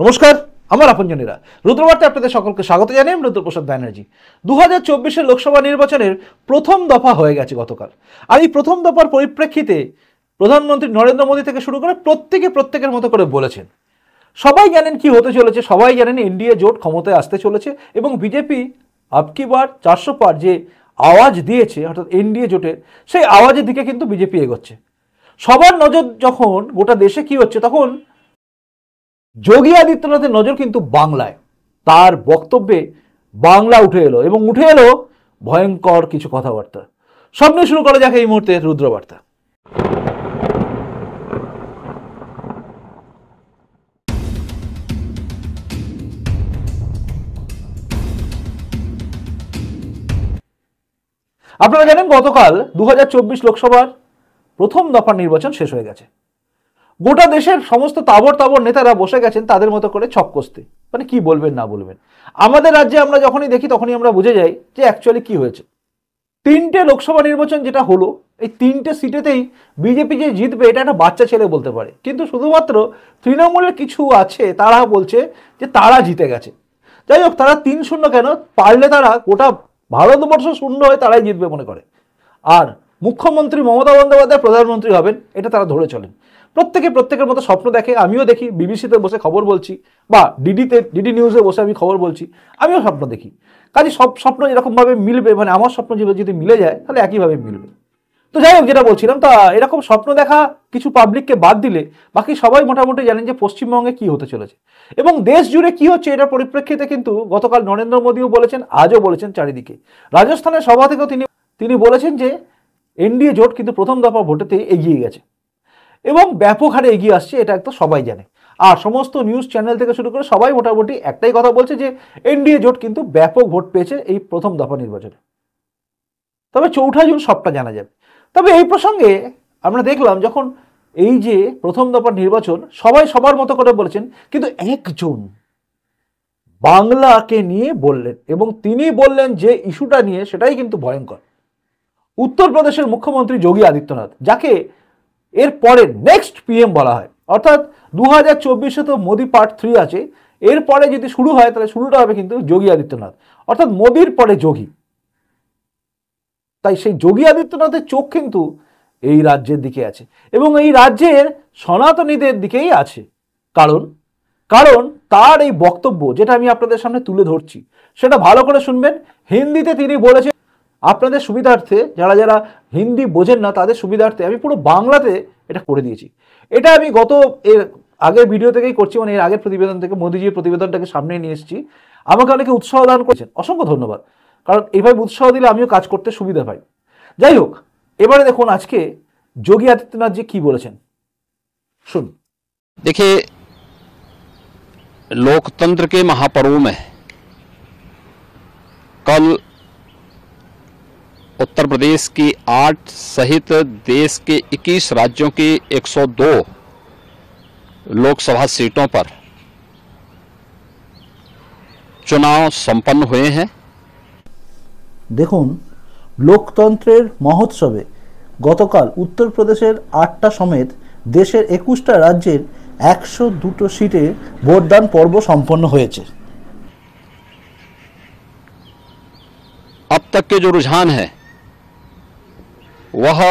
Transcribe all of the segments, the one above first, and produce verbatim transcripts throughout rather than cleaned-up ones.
নমস্কার, আমার আপনজনেরা রুদ্রবার্তায় আপনাদের সকলকে স্বাগত জানাই। আমি রুদ্রপ্রসাদ ব্যানার্জি। দু হাজার চব্বিশের লোকসভা নির্বাচনের প্রথম দফা হয়ে গেছে গতকাল। আর এই প্রথম দফার পরিপ্রেক্ষিতে প্রধানমন্ত্রী নরেন্দ্র মোদী থেকে শুরু করে প্রত্যেকে প্রত্যেকের মতো করে বলেছেন। সবাই জানেন কি হতে চলেছে, সবাই জানেন এনডিএ জোট ক্ষমতায় আসতে চলেছে এবং বিজেপি আবকি বার চারশো পার যে আওয়াজ দিয়েছে অর্থাৎ এনডিএ জোটের, সেই আওয়াজের দিকে কিন্তু বিজেপি এগোচ্ছে। সবার নজর যখন গোটা দেশে কি হচ্ছে, তখন যোগী আদিত্যনাথের নজর কিন্তু বাংলায়। তার বক্তব্যে বাংলা উঠে এলো এবং উঠে এলো ভয়ঙ্কর কিছু কথাবার্তা। সব নিয়ে শুরু করা যাক এই মুহূর্তে রুদ্রবার্তা। আপনারা জানেন গতকাল দু হাজার চব্বিশ লোকসভার প্রথম দফার নির্বাচন শেষ হয়ে গেছে। গোটা দেশের সমস্ত তাবর তাবর নেতারা বসে গেছেন তাদের মতো করে ছক কষতে। মানে কি বলবেন না বলবেন। আমাদের রাজ্যে আমরা যখনই দেখি তখনই আমরা বুঝে যাই যে অ্যাকচুয়ালি কি হয়েছে। তিনটে লোকসভা নির্বাচন যেটা হলো, এই তিনটে সিটেতেই বিজেপি যে জিতবে এটা একটা বাচ্চা ছেলে বলতে পারে, কিন্তু শুধুমাত্র তৃণমূলের কিছু আছে তারা বলছে যে তারা জিতে গেছে। যাই হোক, তারা তিন শূন্য কেন, পারলে তারা গোটা ভারতবর্ষ শূন্য হয়ে তারাই জিতবে মনে করে। আর মুখ্যমন্ত্রী মমতা বন্দ্যোপাধ্যায় প্রধানমন্ত্রী হবেন এটা তারা ধরে চলেন। প্রত্যেকে প্রত্যেকের মতো স্বপ্ন দেখে। আমিও দেখি, বিবিসিতে বসে খবর বলছি বা ডিডিতে ডিডি নিউজে বসে আমি খবর বলছি, আমিও স্বপ্ন দেখি। কাজে সব স্বপ্ন এরকমভাবে মিলবে, মানে আমার স্বপ্ন যদি মিলে যায় তাহলে একইভাবে মিলবে। তো যাই হোক, যেটা বলছিলাম, তা এরকম স্বপ্ন দেখা কিছু পাবলিককে বাদ দিলে বাকি সবাই মোটামুটি জানেন যে পশ্চিমবঙ্গে কি হতে চলেছে এবং দেশ জুড়ে কি হচ্ছে। এটার পরিপ্রেক্ষিতে কিন্তু গতকাল নরেন্দ্র মোদীও বলেছেন, আজও বলেছেন চারিদিকে। রাজস্থানের সভা থেকেও তিনি তিনি বলেছেন যে এনডিএ জোট কিন্তু প্রথম দফা ভোটেতে এগিয়ে গেছে এবং ব্যাপক হারে এগিয়ে আসছে, এটা একটা সবাই জানে। আর সমস্ত নিউজ চ্যানেল থেকে শুরু করে সবাই মোটামুটি একটাই কথা বলছে যে এনডিএ জোট কিন্তু ব্যাপক ভোট পেয়েছে এই প্রথম দফা নির্বাচনে। তবে চৌঠা জুন সবটা জানা যাবে। তবে এই প্রসঙ্গে আমরা দেখলাম যখন এই যে প্রথম দফার নির্বাচন সবাই সবার মতো করে বলেছেন, কিন্তু একজন বাংলাকে নিয়ে বললেন এবং তিনি বললেন যে ইস্যুটা নিয়ে, সেটাই কিন্তু ভয়ঙ্কর। উত্তরপ্রদেশের মুখ্যমন্ত্রী যোগী আদিত্যনাথ, যাকে এর পরে নেক্সট পিএম বলা হয়, অর্থাৎ দু হাজার চব্বিশে তো মোদি পার্ট থ্রি আছে, এরপরে যদি শুরু হয় তাহলে শুরুটা হবে কিন্তু যোগী আদিত্যনাথ, অর্থাৎ মোদির পরে যোগী। তাই সেই যোগী আদিত্যনাথের চোখ কিন্তু এই রাজ্যের দিকে আছে এবং এই রাজ্যের সনাতনীদের দিকেই আছে। কারণ কারণ তার এই বক্তব্য, যেটা আমি আপনাদের সামনে তুলে ধরছি, সেটা ভালো করে শুনবেন। হিন্দিতে তিনি বলেছেন, আপনাদের সুবিধার্থে, যারা যারা হিন্দি বোঝেন না তাদের সুবিধার্থে আমি পুরো বাংলাতে এটা করে দিয়েছি। এটা আমি গত এর আগের ভিডিও থেকেই করছি, মানে এর আগের প্রতিবেদন থেকে মোদিজির প্রতিবেদনটাকে সামনে নিয়ে এসেছি। আমাকে অনেকে উৎসাহ দান করেছেন, অসংখ্য ধন্যবাদ। কারণ এইভাবে উৎসাহ দিলে আমিও কাজ করতে সুবিধা পাই। যাই হোক, এবারে দেখুন আজকে যোগী আদিত্যনাথ জি কি বলেছেন, শুন। देखिए, लोकतंत्र के महापर्व में कल उत्तर प्रदेश की आठ सहित देश के इक्कीस राज्यों की एक सौ दो लोकसभा सीटों पर चुनाव संपन्न हुए हैं। দেখুন, লোকতন্ত্রের মহোৎসবে গতকাল উত্তরপ্রদেশের আটটা সমেত দেশের একুশটা রাজ্যের একশো দুটো সিটে ভোটদান পর্ব সম্পন্ন হয়েছে। अब तक के जो रुझान है वह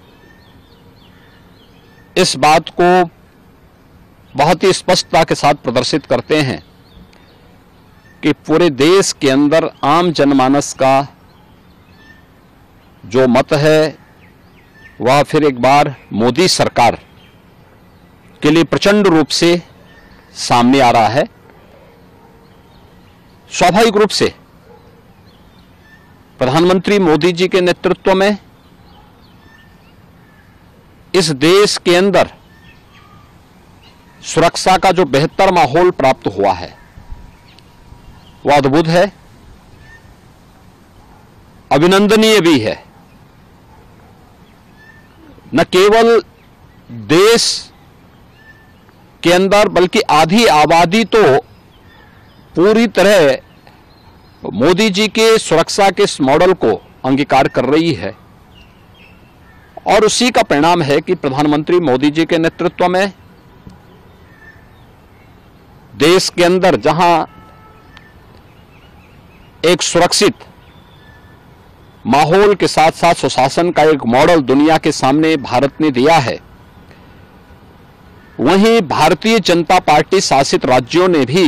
इस बात को बहुत ही स्पष्टता के साथ प्रदर्शित करते हैं कि पूरे देश के अंदर आम जनमानस का जो मत है वह फिर एक बार मोदी सरकार के लिए प्रचंड रूप से सामने आ रहा है। स्वाभाविक रूप से प्रधानमंत्री मोदी जी के नेतृत्व में इस देश के अंदर सुरक्षा का जो बेहतर माहौल प्राप्त हुआ है वह अद्भुत है, अभिनंदनीय भी है। न केवल देश के अंदर बल्कि आधी आबादी तो पूरी तरह मोदी जी के सुरक्षा के इस मॉडल को अंगीकार कर रही है और उसी का परिणाम है कि प्रधानमंत्री मोदी जी के नेतृत्व में देश के अंदर जहां एक सुरक्षित माहौल के साथ साथ सुशासन का एक मॉडल दुनिया के सामने भारत ने दिया है, वहीं भारतीय जनता पार्टी शासित राज्यों ने भी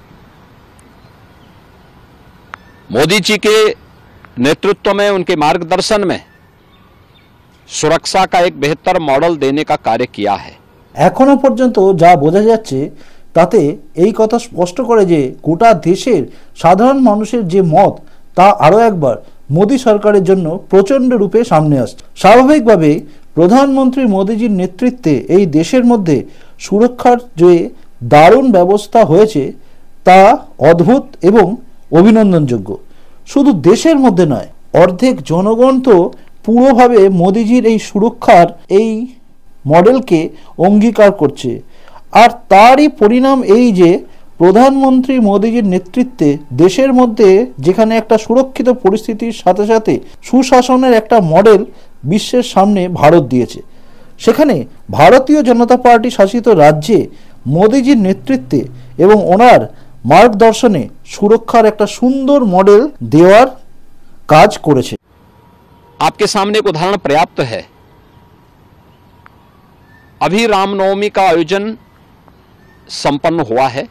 मोदी जी के नेतृत्व में, उनके मार्गदर्शन में सुरक्षा का एक बेहतर मॉडल देने का कार्य किया है। এখনো পর্যন্ত যা বোঝা যাচ্ছে তাতে এই কথা স্পষ্ট করে যে গোটা দেশের সাধারণ মানুষের যে মত তা আরও একবার মোদী সরকারের জন্য প্রচণ্ড রূপে সামনে আসছে। স্বাভাবিকভাবে প্রধানমন্ত্রী মোদীজির নেতৃত্বে এই দেশের মধ্যে সুরক্ষার যে দারুণ ব্যবস্থা হয়েছে তা অদ্ভুত এবং অভিনন্দনযোগ্য। শুধু দেশের মধ্যে নয়, অর্ধেক জনগণ তো পুরোভাবে মোদীজির এই সুরক্ষার এই মডেলকে অঙ্গীকার করছে। আর তারই পরিণাম এই যে প্রধানমন্ত্রী মোদীজির নেতৃত্বে দেশের মধ্যে যেখানে একটা সুরক্ষিত পরিস্থিতির সাথে সাথে সুশাসনের একটা মডেল বিশ্বের সামনে ভারত দিয়েছে, সেখানে ভারতীয় জনতা পার্টি শাসিত রাজ্যে মোদীজির নেতৃত্বে এবং ওনার মার্গদর্শনে সুরক্ষার একটা সুন্দর মডেল দেওয়ার কাজ করেছে। आपके सामने एक उदाहरण पर्याप्त है। अभी रामनवमी का आयोजन संपन्न हुआ है।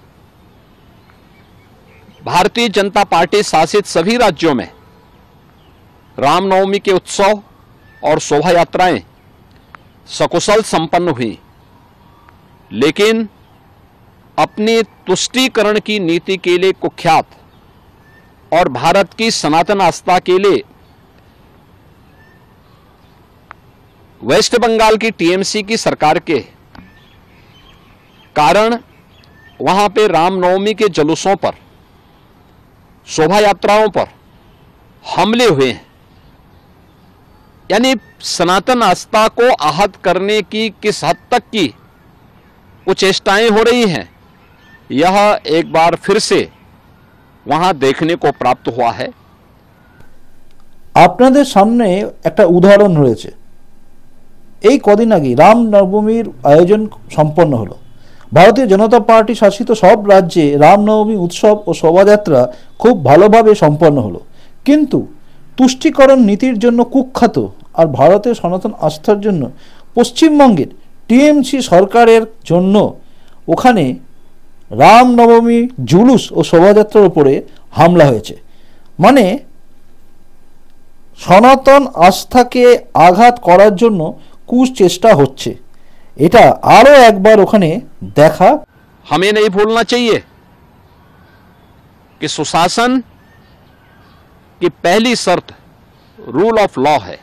भारतीय जनता पार्टी शासित सभी राज्यों में रामनवमी के उत्सव और शोभा यात्राएं सकुशल संपन्न हुई, लेकिन अपनी तुष्टीकरण की नीति के लिए कुख्यात और भारत की सनातन आस्था के लिए वेस्ट बंगाल की टीएमसी की सरकार के कारण वहां पे रामनवमी के जुलूसों पर, शोभा यात्राओं पर हमले हुए हैं। यानी सनातन आस्था को आहत करने की किस हद तक की कुछ चेष्टाएं हो रही हैं, यह एक बार फिर से वहां देखने को प्राप्त हुआ है। আপনাদের সামনে একটা উদাহরণ রয়েছে। এই কদিন আগে রামনবমীর আয়োজন সম্পন্ন হলো। ভারতীয় জনতা পার্টি শাসিত সব রাজ্যে রামনবমী উৎসব ও শোভাযাত্রা খুব ভালোভাবে সম্পন্ন হলো, কিন্তু তুষ্টিকরণ নীতির জন্য কুখ্যাত আর ভারতের সনাতন আস্থার জন্য পশ্চিমবঙ্গের টিএমসি সরকারের জন্য ওখানে রামনবমী জুলুস ও শোভাযাত্রার উপরে হামলা হয়েছে। মানে সনাতন আস্থাকে আঘাত করার জন্য কুচেষ্টা হচ্ছে। এটা আরো একবার ওখানে দেখা। हमें नहीं भूलना चाहिए कि सुशासन की पहली शर्त रूल ऑफ लॉ है,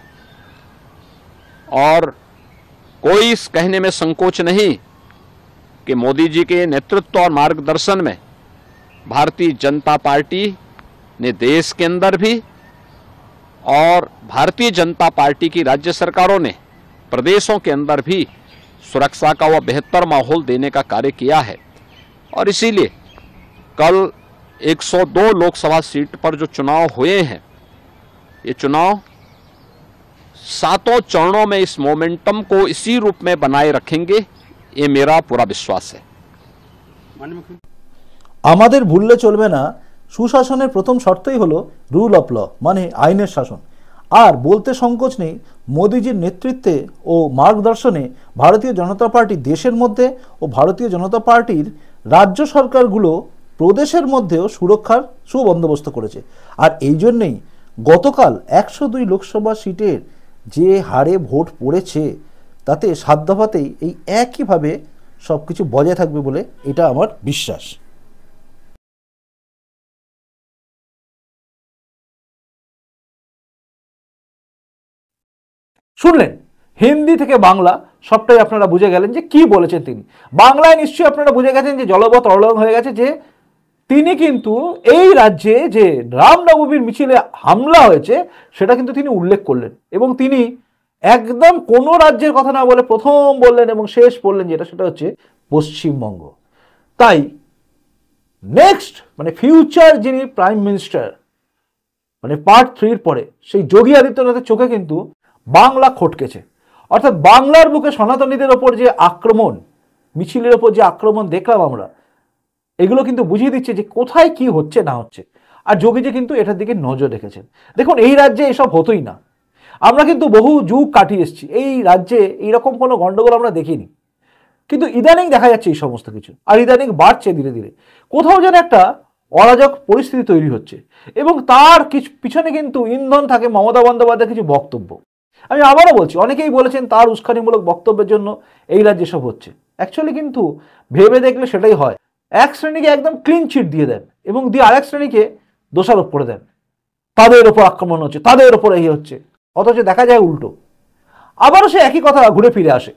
और कोई इस कहने में संकोच नहीं कि मोदी जी के नेतृत्व और मार्गदर्शन में भारतीय जनता पार्टी ने देश के अंदर भी और भारतीय जनता पार्टी की राज्य सरकारों ने प्रदेशों के अंदर भी सुरक्षा का वह बेहतर माहौल देने का कार्य किया है। और इसीलिए कल एक सौ दो लोकसभा सीट पर जो चुनाव हुए हैं, ये चुनाव सातों चरणों में इस मोमेंटम को इसी रूप में बनाए रखेंगे, ये मेरा पूरा विश्वास है। আমাদের ভুললে চলবে না, সুশাসনের প্রথম শর্তই হলো রুল অফ ল, মানে আইনের শাসন। আর বলতে সংকোচ নেই, মোদিজির নেতৃত্বে ও মার্গদর্শনে ভারতীয় জনতা পার্টি দেশের মধ্যে ও ভারতীয় জনতা পার্টির রাজ্য সরকারগুলো প্রদেশের মধ্যেও সুরক্ষার সুবন্দোবস্ত করেছে। আর এই জন্যেই গতকাল একশো দুই লোকসভা সিটের যে হারে ভোট পড়েছে, তাতে সাত দফাতেই এই একইভাবে সব কিছু বজায় থাকবে বলে এটা আমার বিশ্বাস। শুনলেন হিন্দি থেকে বাংলা, সবটাই আপনারা বুঝে গেলেন যে কি বলেছেন তিনি। বাংলায় নিশ্চয়ই আপনারা বুঝে গেছেন যে জলবৎ অরলং হয়ে গেছে যে তিনি কিন্তু এই রাজ্যে যে রামনবমীর মিছিলে হামলা হয়েছে সেটা কিন্তু তিনি উল্লেখ করলেন, এবং তিনি একদম কোনো রাজ্যের কথা না বলে প্রথম বললেন এবং শেষ বললেন যেটা, সেটা হচ্ছে পশ্চিমবঙ্গ। তাই নেক্সট মানে ফিউচার যিনি প্রাইম মিনিস্টার, মানে পার্ট থ্রির পরে সেই যোগী আদিত্যনাথের চোখে কিন্তু বাংলা খটকেছে। অর্থাৎ বাংলার বুকে সনাতনীদের ওপর যে আক্রমণ, মিছিলের ওপর যে আক্রমণ দেখলাম আমরা, এগুলো কিন্তু বুঝিয়ে দিচ্ছে যে কোথায় কি হচ্ছে না হচ্ছে। আর যোগীজি কিন্তু এটার দিকে নজর রেখেছেন। দেখুন, এই রাজ্যে এসব হতোই না। আমরা কিন্তু বহু যুগ কাটিয়ে এসেছি, এই রাজ্যে এইরকম কোনো গন্ডগোল আমরা দেখিনি, কিন্তু ইদানিং দেখা যাচ্ছে এই সমস্ত কিছু, আর ইদানিং বাড়ছে ধীরে ধীরে। কোথাও যেন একটা অরাজক পরিস্থিতি তৈরি হচ্ছে, এবং তার কিছু পিছনে কিন্তু ইন্ধন থাকে মমতা বন্দ্যোপাধ্যায়ের কিছু বক্তব্য। আমি আবারও বলছি, অনেকেই বলেছেন তার উস্কানিমূলক বক্তব্যের জন্য এই রাজ্যে সব হচ্ছে। অ্যাকচুয়ালি কিন্তু ভেবে দেখলে সেটাই হয়। এক শ্রেণীকে একদম ক্লিন চিট দিয়ে দেন এবং দিয়ে আরেক শ্রেণীকে দোষারোপ করে দেন, তাদের ওপর আক্রমণ হচ্ছে, তাদের ওপর এই হচ্ছে, অথচ দেখা যায় উল্টো। আবারও সে একই কথা ঘুরে ফিরে আসে।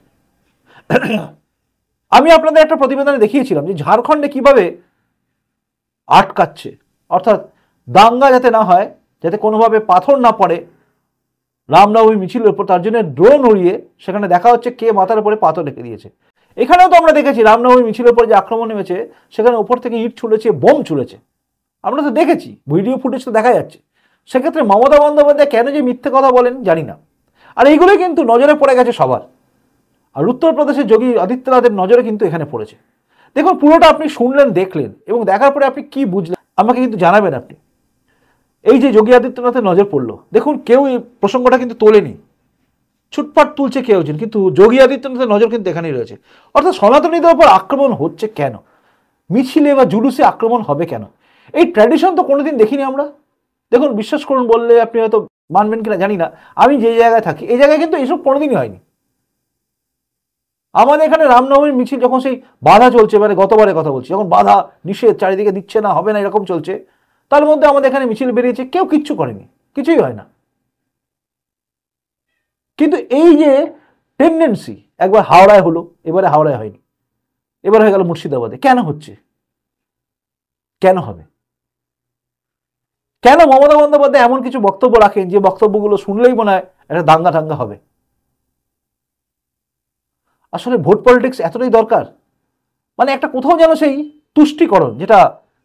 আমি আপনাদের একটা প্রতিবেদনে দেখিয়েছিলাম যে ঝাড়খণ্ডে কিভাবে আটকাচ্ছে, অর্থাৎ দাঙ্গা যাতে না হয়, যাতে কোনোভাবে পাথর না পড়ে রামনবমী মিছিলের উপর, তার জন্য ড্রোন উড়িয়ে সেখানে দেখা হচ্ছে কে মাথার উপরে পাথর রেখে দিয়েছে। এখানেও তো আমরা দেখেছি রামনবমী মিছিলের উপর যে আক্রমণ নেমেছে, সেখানে উপর থেকে ইট ছুঁড়েছে, বোম ছুঁড়েছে, আমরা তো দেখেছি, ভিডিও ফুটেজ তো দেখা যাচ্ছে। সেক্ষেত্রে মমতা বন্দ্যোপাধ্যায় কেন যে মিথ্যে কথা বলেন জানি না। আর এইগুলোই কিন্তু নজরে পড়ে গেছে সবার, আর উত্তরপ্রদেশের যোগী আদিত্যনাথের নজরে কিন্তু এখানে পড়েছে। দেখুন, পুরোটা আপনি শুনলেন, দেখলেন, এবং দেখার পরে আপনি কি বুঝলেন আমাকে কিন্তু জানাবেন। আপনি এই যে যোগী আদিত্যনাথের নজর পড়লো, দেখুন কেউ এই প্রসঙ্গটা কিন্তু তোলেনি, ছুটপাট তুলছে কেউ, কিন্তু যোগী আদিত্যনাথের নজর কিন্তু এখানেই রয়েছে। অর্থাৎ সনাতনীদের উপর আক্রমণ হচ্ছে কেন, মিছিলে বা জুলুসে আক্রমণ হবে কেন, এই ট্র্যাডিশন তো কোনোদিন দেখিনি আমরা। দেখুন, বিশ্বাস করুন, বললে আপনি হয়তো মানবেন কিনা জানি না, আমি যে জায়গায় থাকি এই জায়গায় কিন্তু এসব কোনোদিনই হয়নি। আমাদের এখানে রামনবমীর মিছিল যখন সেই বাধা চলছে, মানে গতবারের কথা বলছি, যখন বাধা নিষেধ চারিদিকে দিচ্ছে না, হবে না, এরকম চলছে, তার মধ্যে আমাদের এখানে মিছিল বেরিয়েছে, কেউ কিচ্ছু করেনি, কিছুই হয় না। কিন্তু এই যে টেন্ডেন্সি, একবার হাওড়ায় হলো, এবারে হাওড়ায় হয়নি, এবার হয়ে গেল মুর্শিদাবাদে, কেন হচ্ছে, কেন হবে, কেন মমতা বন্দ্যোপাধ্যায় এমন কিছু বক্তব্য রাখেন যে বক্তব্যগুলো শুনলেই মনে হয় একটা দাঙ্গা টাঙ্গা হবে। আসলে ভোট পলিটিক্স এতটাই দরকার, মানে একটা কোথাও যেন সেই তুষ্টিকরণ, যেটা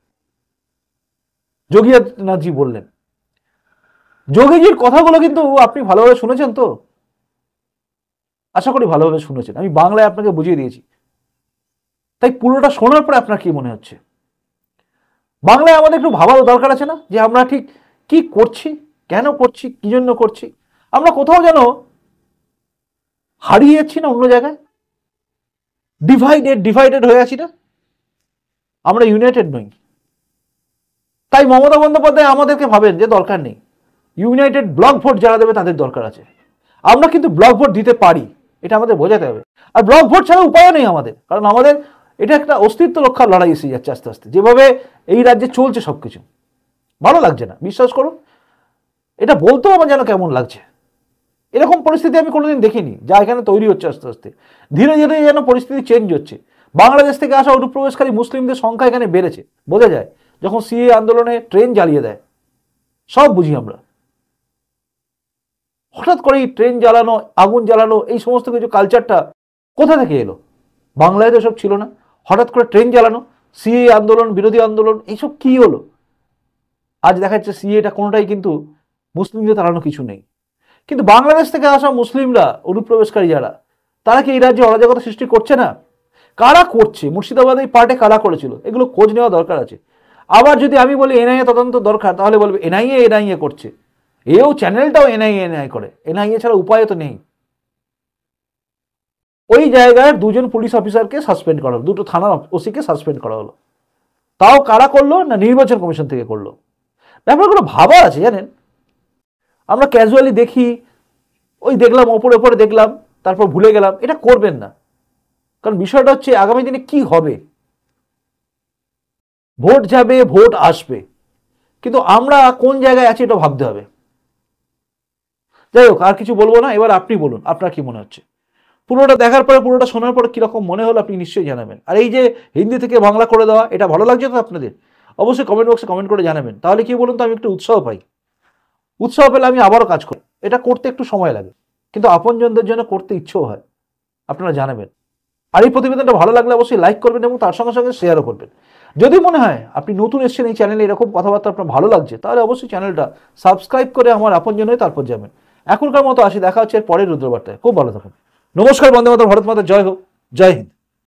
যোগী আদিত্যনাথজি বললেন। যোগীজির কথাগুলো কিন্তু আপনি ভালোভাবে শুনেছেন তো, আশা করি ভালোভাবে শুনেছেন, আমি বাংলায় আপনাকে বুঝিয়ে দিয়েছি। তাই পুরোটা শোনার পরে আপনার কি মনে হচ্ছে? বাংলায় আমাদের একটু ভাবারও দরকার আছে না, যে আমরা ঠিক কি করছি, কেন করছি, কি জন্য করছি। আমরা কোথাও যেন হারিয়ে যাচ্ছি না, অন্য জায়গায় ডিভাইডেড ডিভাইডেড হয়ে আছি না, আমরা ইউনাইটেড নই। তাই মমতা বন্দ্যোপাধ্যায় আমাদেরকে ভাবেন যে দরকার নেই, ইউনাইটেড ব্লক ভোট যারা দেবে তাদের দরকার আছে। আমরা কিন্তু ব্লক ভোট দিতে পারি, এটা আমাদের বোঝাতে হবে। আর ব্লক ভোট ছাড়া উপায় নেই আমাদের, কারণ আমাদের এটা একটা অস্তিত্ব রক্ষার লড়াই এসে যাচ্ছে আস্তে আস্তে, যেভাবে এই রাজ্যে চলছে সবকিছু ভালো লাগছে না, বিশ্বাস করুন। এটা বলতেও আমার যেন কেমন লাগছে, এরকম পরিস্থিতি আমি কোনোদিন দেখিনি যা এখানে তৈরি হচ্ছে আস্তে আস্তে, ধীরে ধীরে যেন পরিস্থিতি চেঞ্জ হচ্ছে। বাংলাদেশ থেকে আসা অনুপ্রবেশকারী মুসলিমদের সংখ্যা এখানে বেড়েছে, বোঝা যায় যখন সিএ আন্দোলনে ট্রেন জ্বালিয়ে দেয়, সব বুঝি আমরা। হঠাৎ করে এই ট্রেন জ্বালানো, আগুন জ্বালানো, এই সমস্ত কিছু কালচারটা কোথা থেকে এলো? বাংলায় তো সব ছিল না, হঠাৎ করে ট্রেন জ্বালানো, সিএ আন্দোলন, বিরোধী আন্দোলন, এইসব কি হলো? আজ দেখা যাচ্ছে সিএটা কোনোটাই কিন্তু মুসলিমদের তাড়ানো কিছু নেই। কিন্তু বাংলাদেশ থেকে আসা মুসলিমরা, অনুপ্রবেশকারী যারা, তারা কি এই রাজ্যে অরাজকতা সৃষ্টি করছে না? কারা করছে? মুর্শিদাবাদে এই পার্টে কারা করেছিল, এগুলো খোঁজ নেওয়া দরকার আছে। আবার যদি আমি বলি এনআইএ তদন্ত দরকার, তাহলে বলবে এনআইএ এনআইএ করছে, এও চ্যানেলটাও এনআইএ এনআইএ করে, এনআইএ ছাড়া উপায় তো নেই। ওই জায়গায় দুজন পুলিশ অফিসারকে সাসপেন্ড করা হলো, দুটো থানা ওসিকে সাসপেন্ড করা হলো, তাও কারা করলো না? নির্বাচন কমিশন থেকে করলো। ব্যাপারগুলো ভাবা আছে জানেন। আমরা ক্যাজুয়ালি দেখি, ওই দেখলাম, ওপরে ওপরে দেখলাম, তারপর ভুলে গেলাম, এটা করবেন না। কারণ বিষয়টা হচ্ছে আগামী দিনে কি হবে। ভোট যাবে, ভোট আসবে, কিন্তু আমরা কোন জায়গায় আছি এটা ভাবতে হবে। যাই হোক, আর কিছু বলবো না, এবার আপনি বলুন আপনার কি মনে হচ্ছে। পুরোটা দেখার পরে, পুরোটা শোনার পরে কিরকম মনে হলো আপনি নিশ্চয়ই জানাবেন। আর এই যে হিন্দি থেকে বাংলা করে দেওয়া, এটা ভালো লাগছে তো আপনাদের? অবশ্যই কমেন্ট বক্সে কমেন্ট করে জানাবেন। তাহলে কি বলুন তো, আমি একটু উৎসাহ পাই। উৎসাহ পেলে আমি আবারও কাজ করি। এটা করতে একটু সময় লাগে, কিন্তু আপনজনদের জন্য করতে ইচ্ছেও হয়, আপনারা জানাবেন। আর এই প্রতিবেদনটা ভালো লাগলে অবশ্যই লাইক করবেন এবং তার সঙ্গে সঙ্গে শেয়ারও করবেন। যদি মনে হয় আপনি নতুন এসেছেন এই চ্যানেলে, এরকম কথাবার্তা আপনার ভালো লাগছে, তাহলে অবশ্যই চ্যানেলটা সাবস্ক্রাইব করে আমার আপনজন হয়ে তারপর যাবেন। এখনকার মতো আসি, দেখা হচ্ছে এর পরের রুদ্রবার্তায়। খুব ভালো থাকুন। নমস্কার, বন্দে মাতরম, ভারত মাতা জয় হোক, জয় হিন্দ।